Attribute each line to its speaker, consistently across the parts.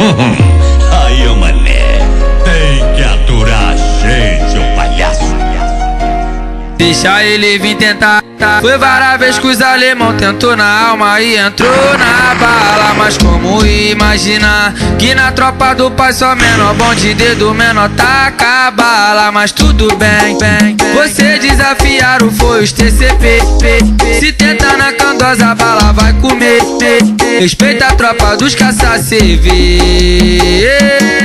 Speaker 1: Aí, ô mané, tem que aturar a gente, ô palhaço.
Speaker 2: Deixa ele vir tentar. Foi várias vezes que os alemão tentou na alma e entrou na bala. Mas como imaginar que na tropa do pai só menor bom de dedo menor taca a bala. Mas tudo bem, você desafiaram foi os TCP. Se tentar na candosa a bala vai comer. Respeita a tropa dos caça-CV.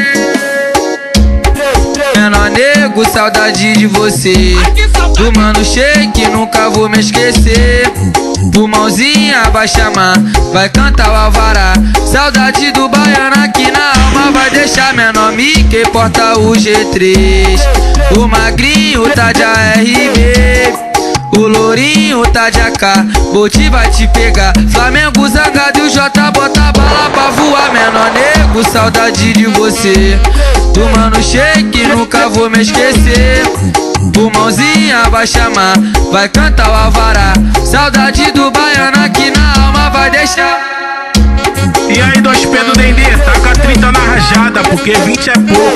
Speaker 2: Menor nego, saudade de você. Do mano shake, nunca vou me esquecer. Pulmãozinha vai chamar, vai cantar o alvará. Saudade do baiano aqui na alma vai deixar menor Mickey porta o G3. O magrinho tá de ARB, o lourinho tá de AK. Bote vai te pegar, Flamengo zangado e o J bota bala pra voar. Menor nego, saudade de você. Do mano shake, nunca vou me esquecer. Pulmãozinha vai chamar, vai cantar o alvará. Saudade do baiano aqui na alma vai deixar.
Speaker 3: E aí, 2P do Dendê, taca 30 na rajada, porque 20 é pouco.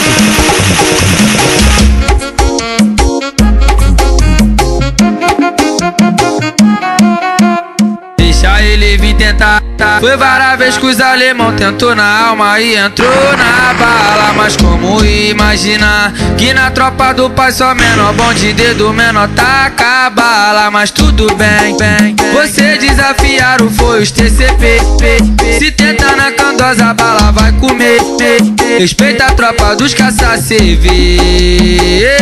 Speaker 2: Deixa ele vir tentar. Foi várias vezes que os alemão tentou na alma e entrou na bala. Mas como imaginar que na tropa do pai só menor bom de dedo menor taca a bala. Mas tudo bem, você desafiaram foi os TCP. Se tentar na candosa a bala vai comer. Respeita a tropa dos caça-CV.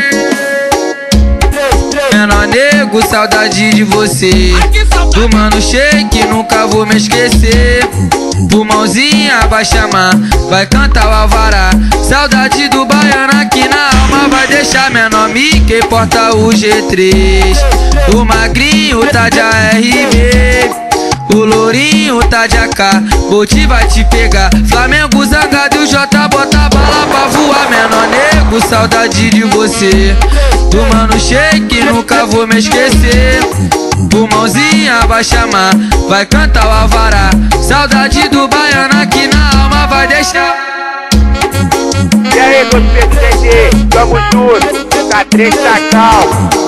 Speaker 2: Menor nego, saudade de você. Do mano shake, nunca vou me esquecer. Pulmãozinha vai chamar, vai cantar o alvará. Saudade do baiano aqui na alma vai deixar menor Mickey porta o G3. O magrinho tá de ARB, o lourinho tá de AK. Bote vai te pegar, Flamengo zangado e o J bota bala pra voar. Menor nego, saudade de você. Do mano shake, nunca vou me esquecer. Pulmãozinha vai chamar, vai cantar o alvará. Saudade do baiano aqui na alma vai deixar.
Speaker 4: E aí, 2P do Dendê, tamo junto, K3 tá calmo.